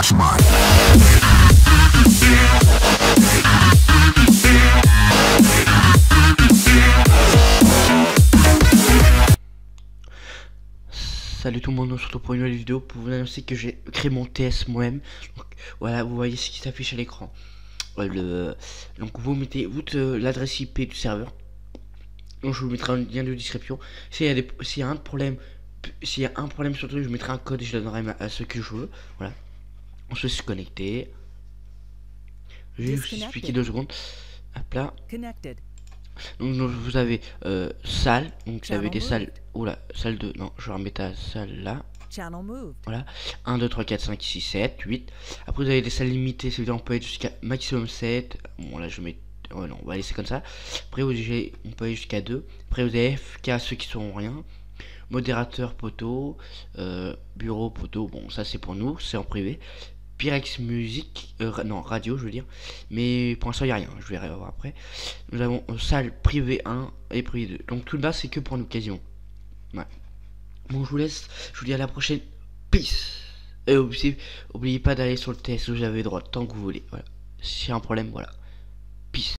mastermind. Salut tout le monde, on se retrouve pour une nouvelle vidéo pour vous annoncer que j'ai créé mon TS moi-même. Donc voilà, vous voyez ce qui s'affiche à l'écran. Donc vous mettez l'adresse IP du serveur. Donc je vous mettrai un lien de description. S'il y a un problème, sur le truc, je mettrai un code et je donnerai à ceux que je veux. Voilà. On se laisse connecter. Je vais vous expliquer 2 secondes. Hop là. Donc vous avez salle, donc vous avez des salles. Oula, salle 2, non, je vais remettre la salle là. Voilà, 1, 2, 3, 4, 5, 6, 7, 8. Après vous avez des salles limitées, c'est-à-dire on peut être jusqu'à maximum 7. Bon là je mets, ouais non, on va laisser comme ça. Après on peut aller jusqu'à 2. Après vous avez FK, ceux qui sont rien. Modérateur poteau, bureau poteau, bon ça c'est pour nous, c'est en privé. Pyrex musique, non radio je veux dire, mais pour l'instant il n'y a rien, je vais voir après. Nous avons salle privée 1 et privée 2, donc tout le bas c'est que pour nous quasiment. Ouais. Bon je vous laisse, je vous dis à la prochaine, peace. Et oubliez pas d'aller sur le test où j'avais droit tant que vous voulez, voilà. Si y a un problème, voilà.